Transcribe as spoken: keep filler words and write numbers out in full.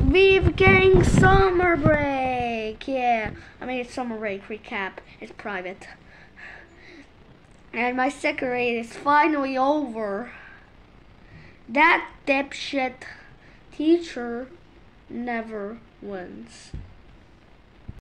we've getting summer break. Yeah, I mean it's summer break recap. It's private. And my second grade is finally over. That dipshit teacher never wins.